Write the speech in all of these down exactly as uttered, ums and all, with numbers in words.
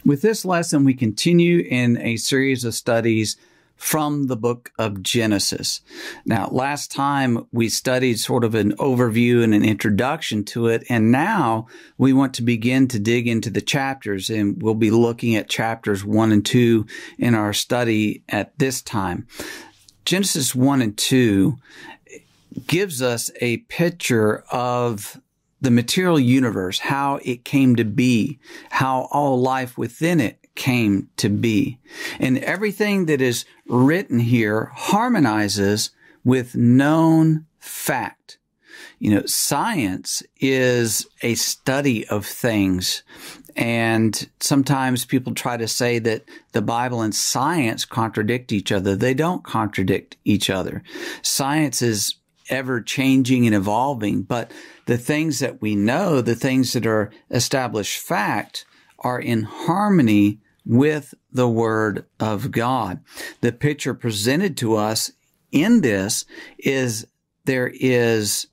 With this lesson, we continue in a series of studies from the book of Genesis. Now, last time we studied sort of an overview and an introduction to it, and now we want to begin to dig into the chapters, and we'll be looking at chapters one and two in our study at this time. Genesis one and two gives us a picture of the material universe, how it came to be, how all life within it came to be. And everything that is written here harmonizes with known fact. You know, science is a study of things. And sometimes people try to say that the Bible and science contradict each other. They don't contradict each other. Science is ever changing and evolving, but the things that we know, the things that are established fact, are in harmony with the Word of God. The picture presented to us in this is there is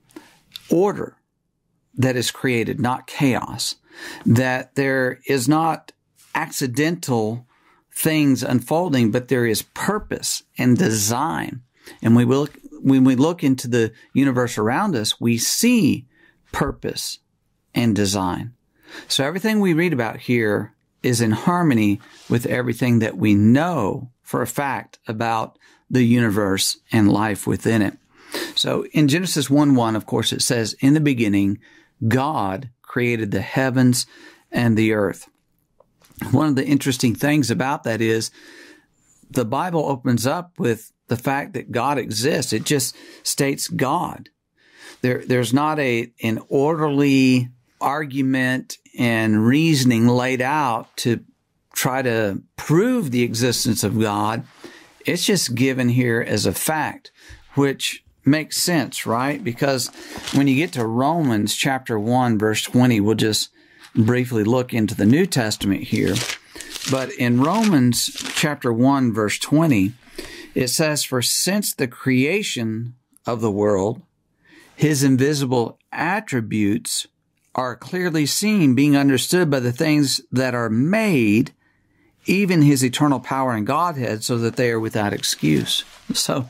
order that is created, not chaos, that there is not accidental things unfolding, but there is purpose and design. And we will When we look into the universe around us, we see purpose and design. So everything we read about here is in harmony with everything that we know for a fact about the universe and life within it. So in Genesis one one, of course, it says, "In the beginning, God created the heavens and the earth." One of the interesting things about that is the Bible opens up with the fact that God exists. It just states God. There, there's not a an orderly argument and reasoning laid out to try to prove the existence of God. It's just given here as a fact, which makes sense, right? Because when you get to Romans chapter one, verse twenty, we'll just briefly look into the New Testament here. But in Romans chapter one, verse twenty, it says, "For since the creation of the world, his invisible attributes are clearly seen, being understood by the things that are made, even his eternal power and Godhead, so that they are without excuse." So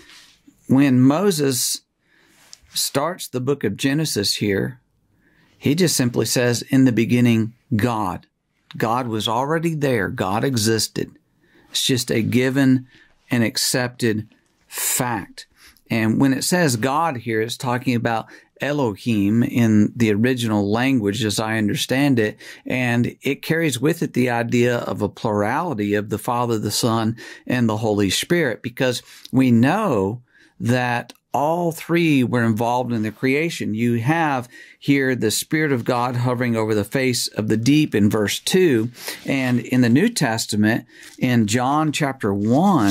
when Moses starts the book of Genesis here, he just simply says, "In the beginning, God." God was already there. God existed. It's just a given and accepted fact. And when it says God here, it's talking about Elohim in the original language as I understand it, and it carries with it the idea of a plurality of the Father, the Son, and the Holy Spirit, because we know that all three were involved in the creation. You have here the Spirit of God hovering over the face of the deep in verse two. And in the New Testament, in John chapter one,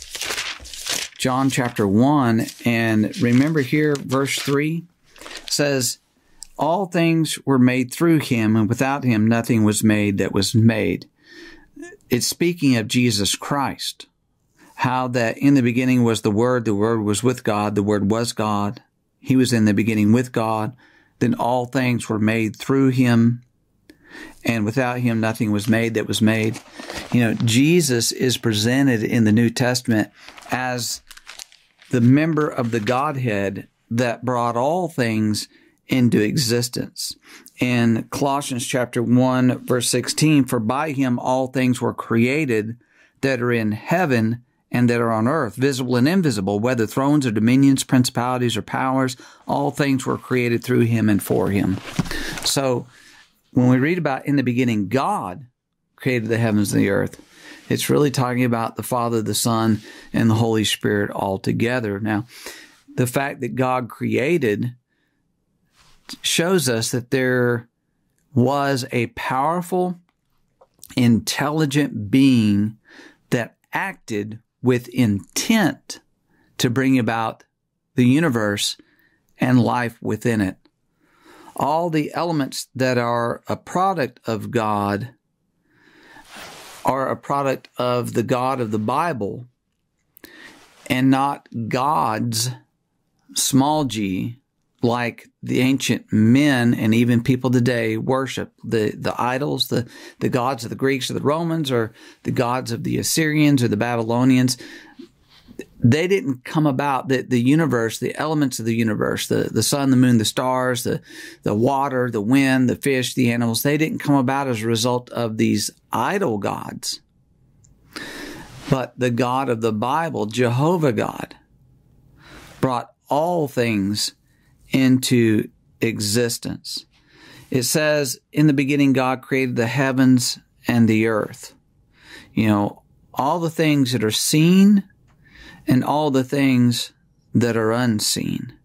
John chapter one, and remember here, verse three says, "All things were made through him, and without him nothing was made that was made." It's speaking of Jesus Christ. How that in the beginning was the Word, the Word was with God, the Word was God. He was in the beginning with God. Then all things were made through him, and without him nothing was made that was made. You know, Jesus is presented in the New Testament as the member of the Godhead that brought all things into existence. In Colossians chapter one, verse sixteen, "For by him all things were created that are in heaven and that are on earth, visible and invisible, whether thrones or dominions, principalities or powers, all things were created through him and for him." So when we read about in the beginning, God created the heavens and the earth, it's really talking about the Father, the Son, and the Holy Spirit all together. Now, the fact that God created shows us that there was a powerful, intelligent being that acted with intent to bring about the universe and life within it. All the elements that are a product of God are a product of the God of the Bible and not God's, small g, like the ancient men and even people today worship, the, the idols, the, the gods of the Greeks or the Romans or the gods of the Assyrians or the Babylonians. They didn't come about, the, the universe, the elements of the universe, the, the sun, the moon, the stars, the, the water, the wind, the fish, the animals, they didn't come about as a result of these idol gods. But the God of the Bible, Jehovah God, brought all things into existence. It says, in the beginning, God created the heavens and the earth. You know, all the things that are seen and all the things that are unseen.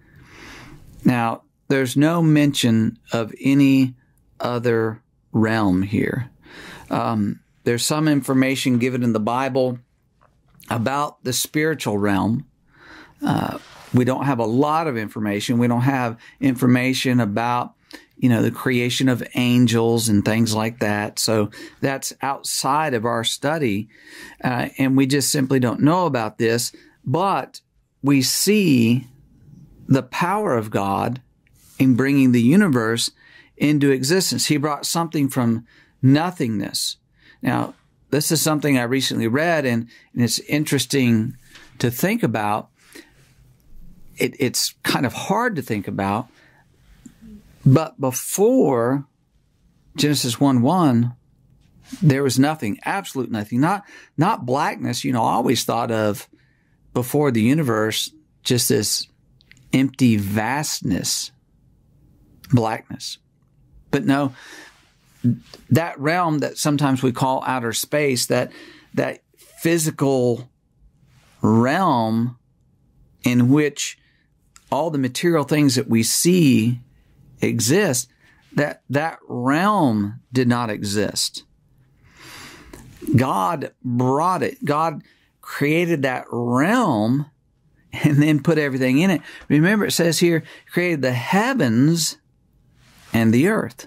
Now, there's no mention of any other realm here. Um, there's some information given in the Bible about the spiritual realm. Uh, we don't have a lot of information. We don't have information about, you know, the creation of angels and things like that. So that's outside of our study. Uh, and we just simply don't know about this. But we see the power of God in bringing the universe into existence. He brought something from nothingness. Now, this is something I recently read, and, and it's interesting to think about. It, it's kind of hard to think about. But before Genesis one one, there was nothing, absolute nothing, not, not blackness. You know, I always thought of before the universe, just this empty vastness, blackness. But no, that realm that sometimes we call outer space, that, that physical realm in which all the material things that we see exist, that that realm did not exist. God brought it. God created that realm and then put everything in it. Remember, it says here, created the heavens and the earth.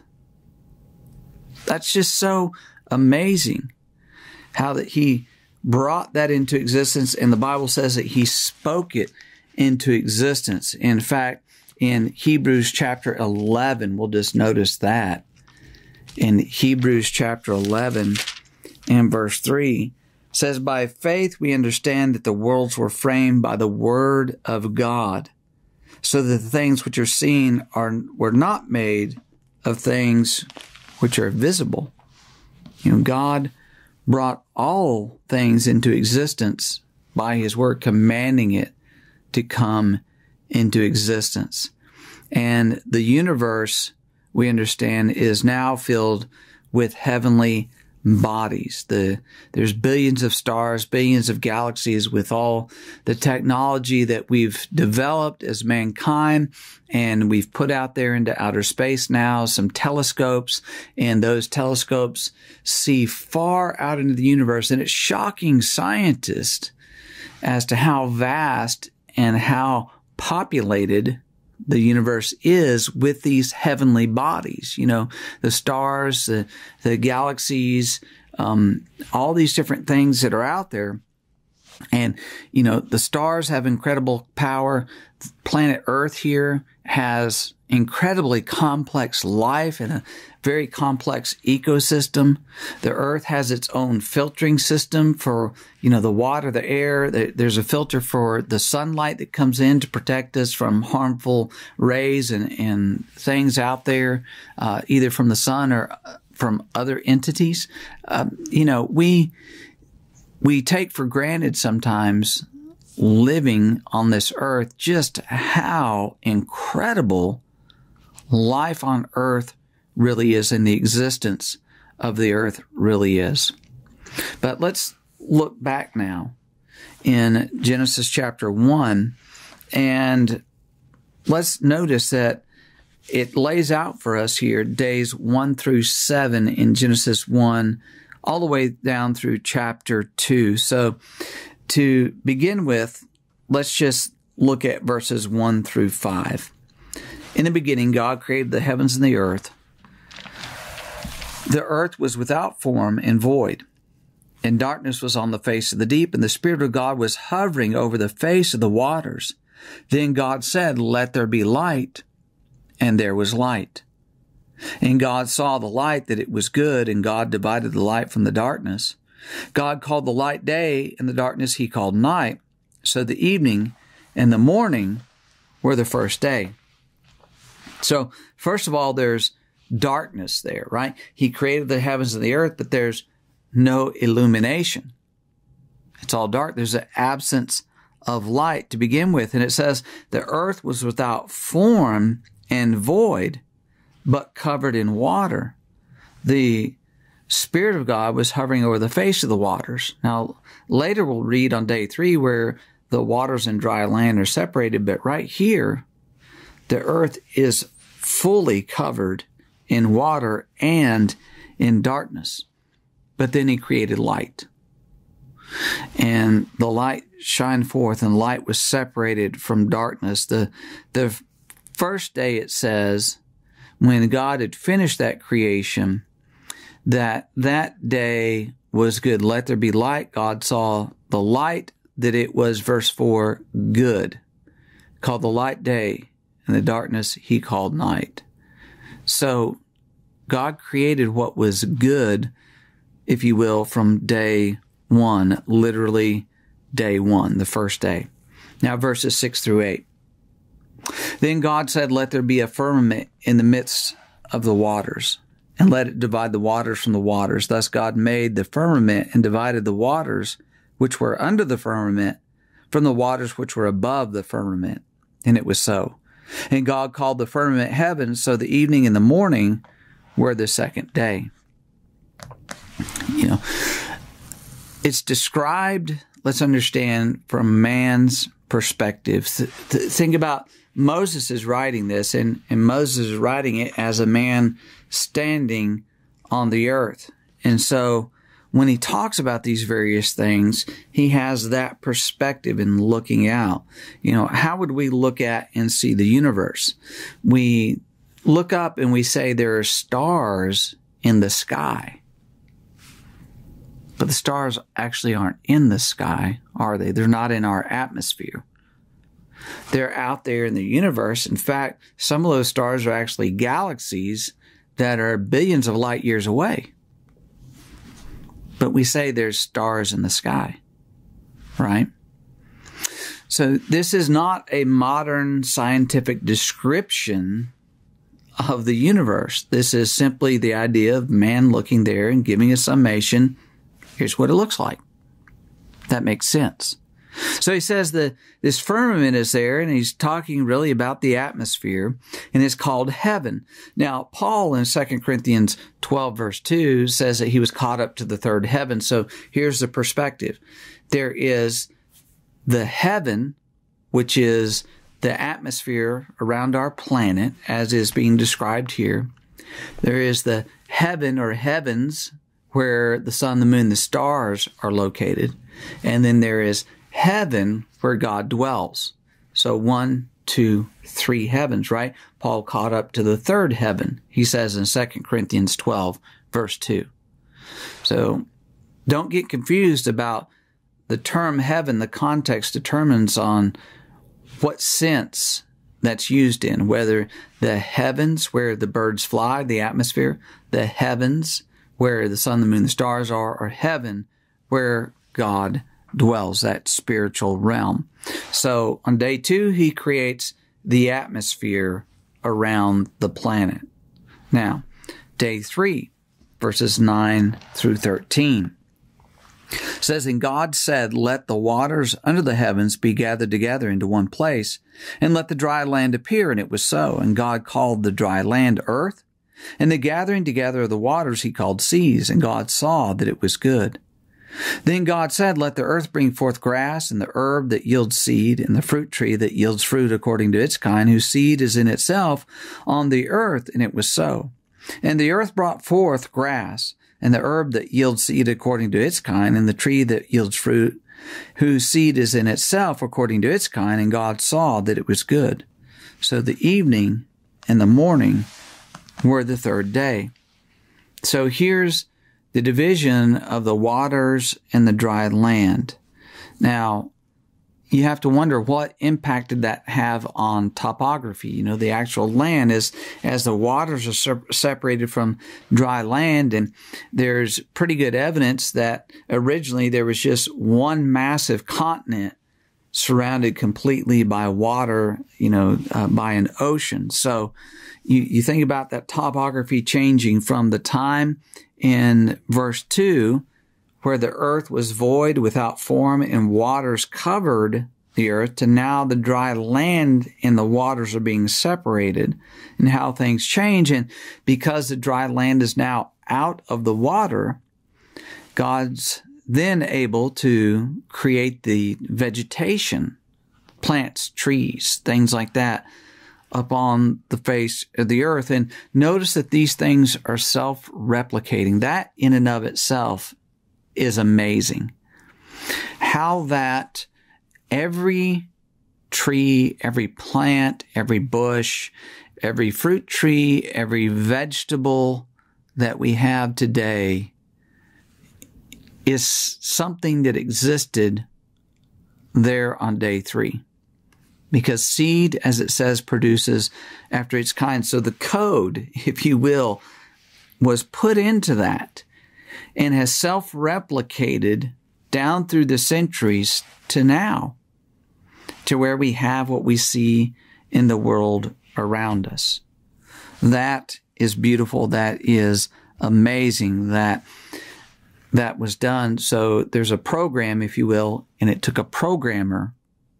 That's just so amazing how that he brought that into existence. And the Bible says that he spoke it into existence. In fact, in Hebrews chapter eleven, we'll just notice that. In Hebrews chapter eleven and verse three, it says, by faith we understand that the worlds were framed by the word of God, so that the things which are seen are were not made of things which are visible. You know, God brought all things into existence by his word, commanding it to come into existence. And the universe, we understand, is now filled with heavenly bodies. The, there's billions of stars, billions of galaxies with all the technology that we've developed as mankind, and we've put out there into outer space now, some telescopes, and those telescopes see far out into the universe, and it's shocking scientists as to how vast and how populated the universe is with these heavenly bodies. You know, the stars, the, the galaxies, um, all these different things that are out there. And, you know, the stars have incredible power. Planet Earth here has incredibly complex life and a very complex ecosystem. The Earth has its own filtering system for, you know, the water, the air. There's a filter for the sunlight that comes in to protect us from harmful rays and, and things out there, uh, either from the sun or from other entities. Uh, you know, we, we take for granted sometimes living on this earth just how incredible life on earth really is and the existence of the earth really is. But let's look back now in Genesis chapter one, and let's notice that it lays out for us here days one through seven in Genesis one, all the way down through chapter two. So to begin with, let's just look at verses one through five. In the beginning, God created the heavens and the earth. The earth was without form and void, and darkness was on the face of the deep, and the Spirit of God was hovering over the face of the waters. Then God said, let there be light, and there was light. And God saw the light that it was good, and God divided the light from the darkness. God called the light day, and the darkness he called night. So the evening and the morning were the first day. So first of all, there's darkness there, right? He created the heavens and the earth, but there's no illumination. It's all dark. There's an absence of light to begin with. And it says the earth was without form and void, but covered in water. The Spirit of God was hovering over the face of the waters. Now, later we'll read on day three where the waters and dry land are separated, but right here, the earth is fully covered in water and in darkness. But then he created light. And the light shined forth, and light was separated from darkness. The, the first day, it says, when God had finished that creation, that that day was good. Let there be light. God saw the light, that it was, verse four, good. Called the light day, and the darkness he called night. So God created what was good, if you will, from day one, literally day one, the first day. Now verses six through eight. Then God said, let there be a firmament in the midst of the waters, and let it divide the waters from the waters. Thus God made the firmament and divided the waters which were under the firmament from the waters which were above the firmament. And it was so. And God called the firmament heaven. So the evening and the morning were the second day. You know, it's described, let's understand, from man's perspective. Th- th- think about Moses is writing this, and, and Moses is writing it as a man standing on the earth. And so when he talks about these various things, he has that perspective in looking out. You know, how would we look at and see the universe? We look up and we say there are stars in the sky. But the stars actually aren't in the sky, are they? They're not in our atmosphere. They're out there in the universe. In fact, some of those stars are actually galaxies that are billions of light years away. But we say there's stars in the sky, right? So this is not a modern scientific description of the universe. This is simply the idea of man looking there and giving a summation. Here's what it looks like. That makes sense. So he says that this firmament is there, and he's talking really about the atmosphere, and it's called heaven. Now, Paul in Second Corinthians twelve, verse two, says that he was caught up to the third heaven. So here's the perspective. There is the heaven, which is the atmosphere around our planet, as is being described here. There is the heaven or heavens, where the sun, the moon, the stars are located. And then there is heaven where God dwells. So one, two, three heavens, right? Paul caught up to the third heaven, he says in Second Corinthians twelve, verse two. So don't get confused about the term heaven. The context determines on what sense that's used in, whether the heavens where the birds fly, the atmosphere, the heavens where the sun, the moon, the stars are, or heaven where God dwells, that spiritual realm. So on day two, he creates the atmosphere around the planet. Now, day three, verses nine through thirteen, says, and God said, let the waters under the heavens be gathered together into one place, and let the dry land appear. And it was so. And God called the dry land earth, and the gathering together of the waters he called seas. And God saw that it was good. Then God said, let the earth bring forth grass, and the herb that yields seed, and the fruit tree that yields fruit according to its kind, whose seed is in itself on the earth. And it was so. And the earth brought forth grass, and the herb that yields seed according to its kind, and the tree that yields fruit, whose seed is in itself according to its kind. And God saw that it was good. So the evening and the morning were the third day. So here's the division of the waters and the dry land. Now, you have to wonder, what impact did that have on topography? You know, the actual land, as, as the waters are se- separated from dry land. And there's pretty good evidence that originally there was just one massive continent surrounded completely by water, you know, uh, by an ocean. So you, you think about that topography changing from the time in verse two, where the earth was void without form and waters covered the earth, to now the dry land and the waters are being separated, and how things change. And because the dry land is now out of the water, God's then able to create the vegetation, plants, trees, things like that, upon the face of the earth. And notice that these things are self-replicating. That in and of itself is amazing. How that every tree, every plant, every bush, every fruit tree, every vegetable that we have today is something that existed there on day three. Because seed, as it says, produces after its kind. So the code, if you will, was put into that and has self-replicated down through the centuries to now, to where we have what we see in the world around us. That is beautiful. That is amazing that that was done. So there's a program, if you will, and it took a programmer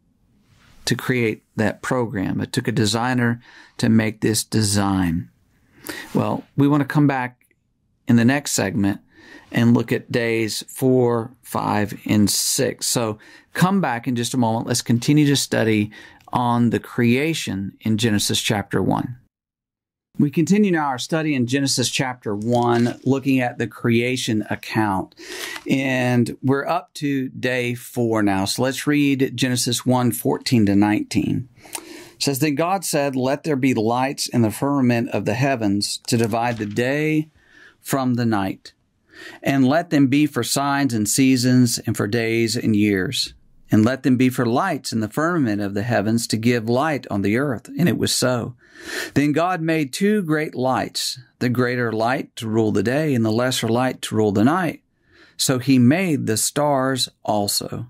to create that program. It took a designer to make this design. Well, we want to come back in the next segment and look at days four, five, and six. So come back in just a moment. Let's continue to study on the creation in Genesis chapter one. We continue now our study in Genesis chapter one, looking at the creation account. And we're up to day four now. So let's read Genesis one, fourteen to nineteen. It says, "Then God said, 'Let there be lights in the firmament of the heavens to divide the day from the night, and let them be for signs and seasons and for days and years. And let them be for lights in the firmament of the heavens to give light on the earth.' And it was so. Then God made two great lights, the greater light to rule the day and the lesser light to rule the night. So he made the stars also.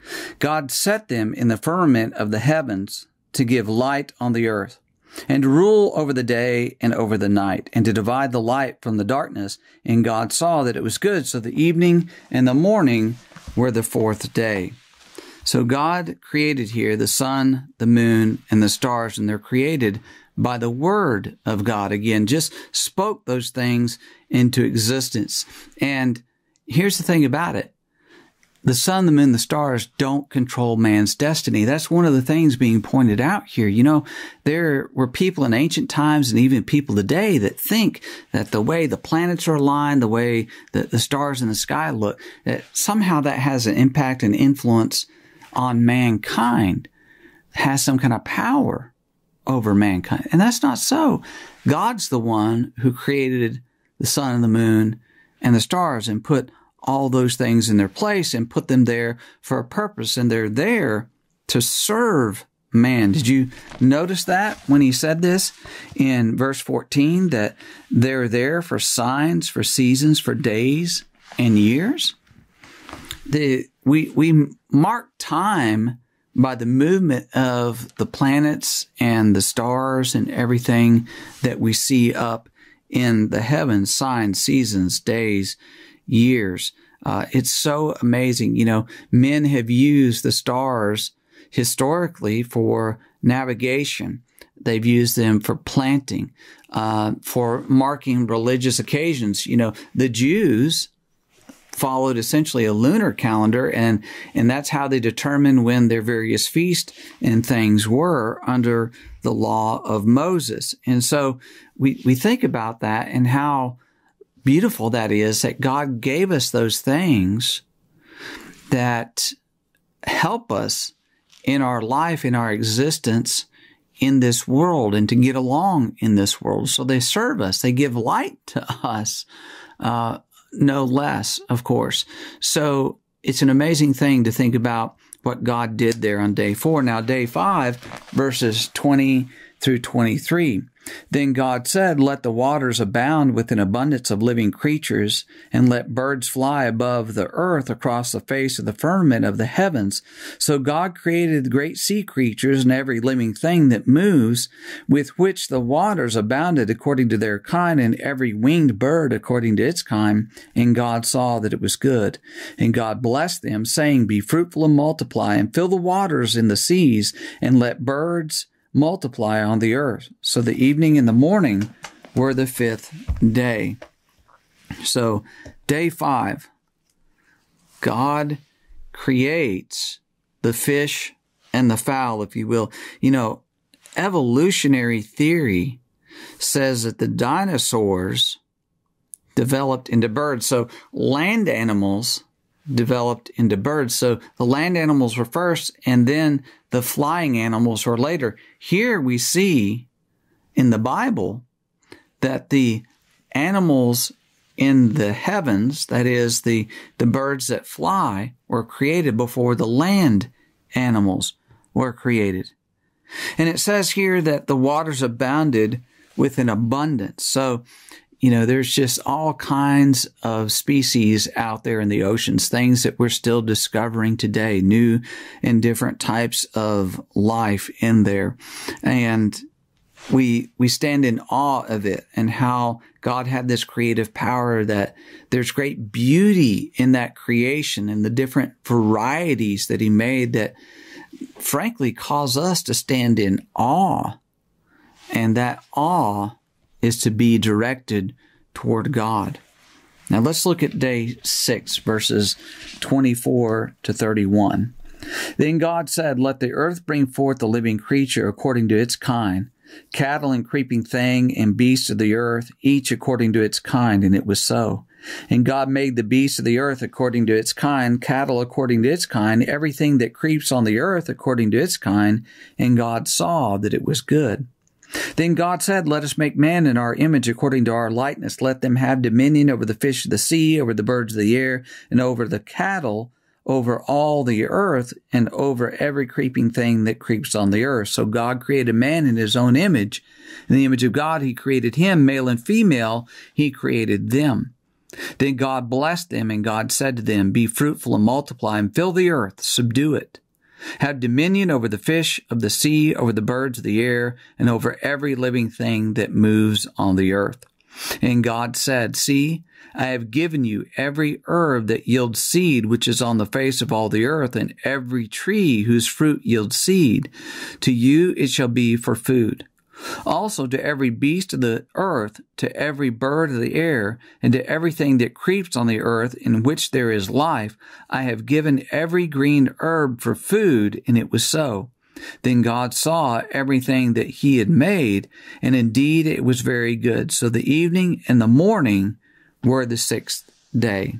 God set them in the firmament of the heavens to give light on the earth, and to rule over the day and over the night, and to divide the light from the darkness. And God saw that it was good. So the evening and the morning were the fourth day." So God created here the sun, the moon, and the stars, and they're created by the word of God. Again, just spoke those things into existence. And here's the thing about it. The sun, the moon, the stars don't control man's destiny. That's one of the things being pointed out here. You know, there were people in ancient times and even people today that think that the way the planets are aligned, the way that the stars in the sky look, that somehow that has an impact and influence on mankind, has some kind of power over mankind. And that's not so. God's the one who created the sun and the moon and the stars and put all those things in their place and put them there for a purpose. And they're there to serve man. Did you notice that when he said this in verse fourteen, that they're there for signs, for seasons, for days and years? The, we, we mark time by the movement of the planets and the stars and everything that we see up in the heavens, signs, seasons, days, years. Uh, it's so amazing. You know, men have used the stars historically for navigation. They've used them for planting, uh, for marking religious occasions. You know, the Jews followed essentially a lunar calendar, and, and that's how they determined when their various feasts and things were under the law of Moses. And so we, we think about that and how beautiful that is, that God gave us those things that help us in our life, in our existence in this world, and to get along in this world. So they serve us. They give light to us, uh, no less, of course. So it's an amazing thing to think about what God did there on day four. Now, day five, verses twenty through twenty-three. Then God said, let the waters abound with an abundance of living creatures, and let birds fly above the earth across the face of the firmament of the heavens. So God created the great sea creatures and every living thing that moves, with which the waters abounded according to their kind, and every winged bird according to its kind. And God saw that it was good. And God blessed them, saying, be fruitful and multiply, and fill the waters in the seas, and let birds multiply on the earth. So the evening and the morning were the fifth day. So day five, God creates the fish and the fowl, if you will. You know, evolutionary theory says that the dinosaurs developed into birds. So land animals developed into birds. So the land animals were first, and then the flying animals were later. Here we see in the Bible that the animals in the heavens, that is, the, the birds that fly, were created before the land animals were created. And it says here that the waters abounded with an abundance. So, you know, there's just all kinds of species out there in the oceans, things that we're still discovering today, new and different types of life in there. And we we stand in awe of it, and how God had this creative power, that there's great beauty in that creation and the different varieties that he made that frankly cause us to stand in awe. And that awe is to be directed toward God. Now let's look at day six, verses twenty-four to thirty-one. Then God said, let the earth bring forth a living creature according to its kind, cattle and creeping thing and beasts of the earth, each according to its kind. And it was so. And God made the beasts of the earth according to its kind, cattle according to its kind, everything that creeps on the earth according to its kind. And God saw that it was good. Then God said, let us make man in our image according to our likeness. Let them have dominion over the fish of the sea, over the birds of the air, and over the cattle, over all the earth, and over every creeping thing that creeps on the earth. So God created man in his own image. In the image of God, he created him, male and female, he created them. Then God blessed them, and God said to them, be fruitful and multiply, and fill the earth, subdue it. Have dominion over the fish of the sea, over the birds of the air, and over every living thing that moves on the earth. And God said, see, I have given you every herb that yields seed, which is on the face of all the earth, and every tree whose fruit yields seed. To you it shall be for food. Also to every beast of the earth, to every bird of the air, and to everything that creeps on the earth in which there is life, I have given every green herb for food, and it was so. Then God saw everything that he had made, and indeed it was very good. So the evening and the morning were the sixth day.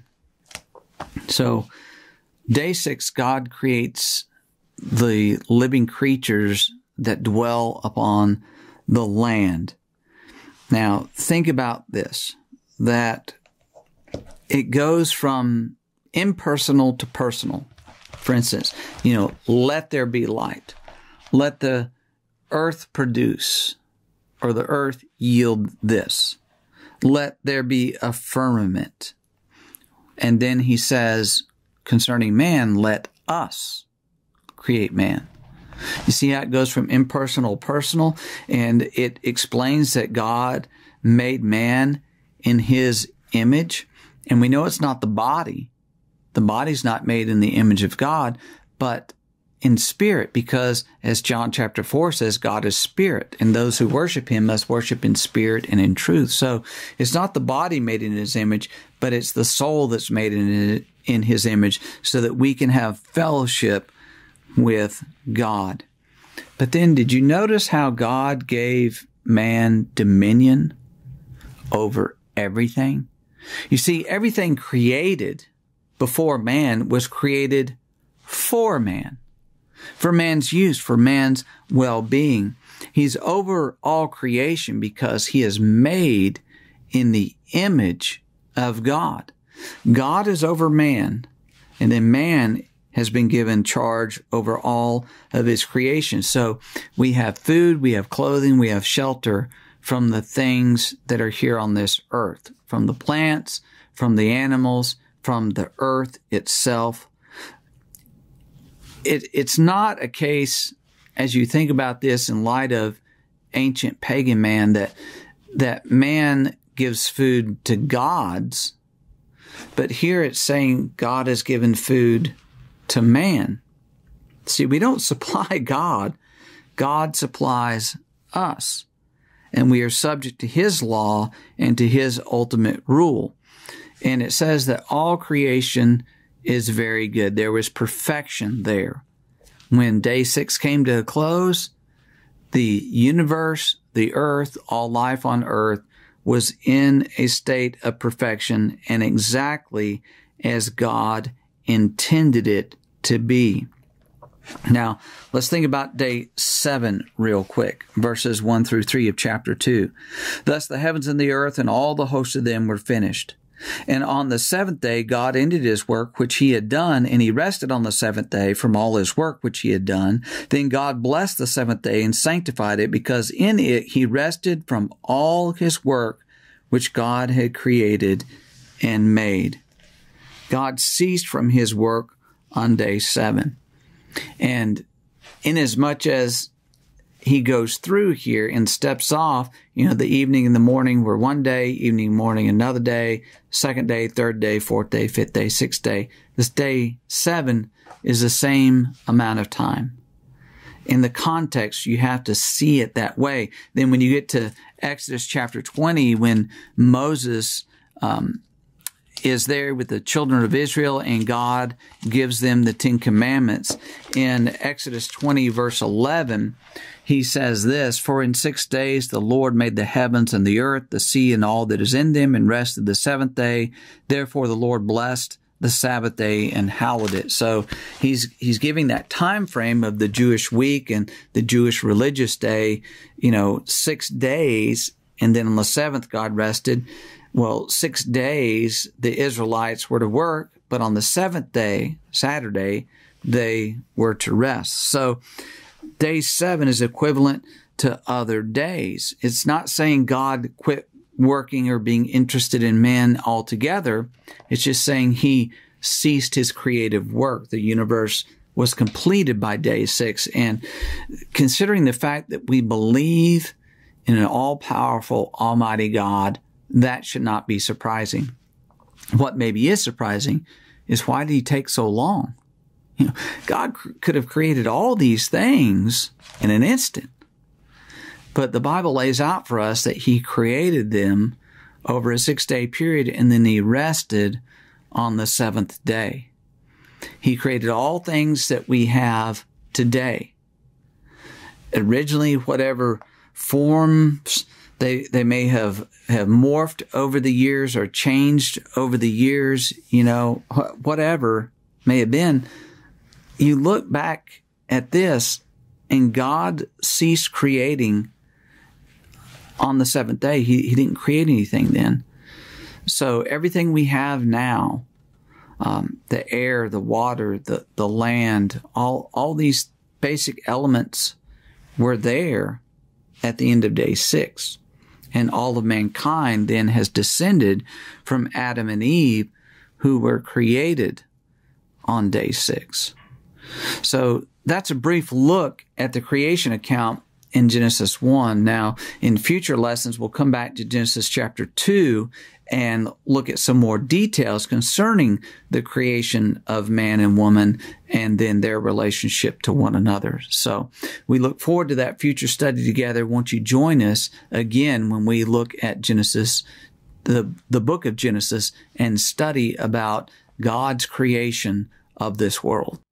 So day six, God creates the living creatures that dwell upon the land. Now, think about this, that it goes from impersonal to personal. For instance, you know, let there be light. Let the earth produce, or the earth yield this. Let there be a firmament. And then he says, concerning man, let us create man. You see how it goes from impersonal to personal, and it explains that God made man in his image. And we know it's not the body. The body's not made in the image of God, but in spirit, because as John chapter four says, God is spirit, and those who worship him must worship in spirit and in truth. So it's not the body made in his image, but it's the soul that's made in, in his image, so that we can have fellowship with God. But then, did you notice how God gave man dominion over everything? You see, everything created before man was created for man, for man's use, for man's well-being. He's over all creation because he is made in the image of God. God is over man, and then man has been given charge over all of his creation. So we have food, we have clothing, we have shelter from the things that are here on this earth, from the plants, from the animals, from the earth itself. It, it's not a case, as you think about this in light of ancient pagan man, that, that man gives food to gods, but here it's saying God has given food to man. See, we don't supply God. God supplies us, and we are subject to his law and to his ultimate rule. And it says that all creation is very good. There was perfection there. When day six came to a close, the universe, the earth, all life on earth was in a state of perfection and exactly as God intended it to be. Now, let's think about day seven real quick, verses one through three of chapter two. Thus the heavens and the earth and all the hosts of them were finished. And on the seventh day, God ended his work which he had done, and he rested on the seventh day from all his work which he had done. Then God blessed the seventh day and sanctified it, because in it he rested from all his work which God had created and made. God ceased from his work on day seven. And inasmuch as he goes through here and steps off, you know, the evening and the morning were one day, evening, morning, another day, second day, third day, fourth day, fifth day, sixth day. This day seven is the same amount of time. In the context, you have to see it that way. Then when you get to Exodus chapter twenty, when Moses um, is there with the children of Israel and God gives them the Ten Commandments, in Exodus twenty, verse eleven, he says this, "For in six days the Lord made the heavens and the earth, the sea and all that is in them, and rested the seventh day. Therefore the Lord blessed the Sabbath day and hallowed it." So he's he's giving that time frame of the Jewish week and the Jewish religious day, you know, six days, and then on the seventh God rested. Well, six days the Israelites were to work, but on the seventh day, Saturday, they were to rest. So day seven is equivalent to other days. It's not saying God quit working or being interested in man altogether. It's just saying he ceased his creative work. The universe was completed by day six. And considering the fact that we believe in an all-powerful, almighty God, that should not be surprising. What maybe is surprising is, why did he take so long? You know, God could have created all these things in an instant. But the Bible lays out for us that he created them over a six-day period, and then he rested on the seventh day. He created all things that we have today. Originally, whatever forms they they may have, have morphed over the years or changed over the years, you know, whatever may have been, you look back at this, and God ceased creating on the seventh day. He, he didn't create anything then. So everything we have now, um, the air, the water, the, the land, all, all these basic elements were there at the end of day six. And all of mankind then has descended from Adam and Eve, who were created on day six. So that's a brief look at the creation account in Genesis one. Now, in future lessons, we'll come back to Genesis chapter two and look at some more details concerning the creation of man and woman and then their relationship to one another. So we look forward to that future study together. Won't you join us again when we look at Genesis, the, the book of Genesis, and study about God's creation of this world?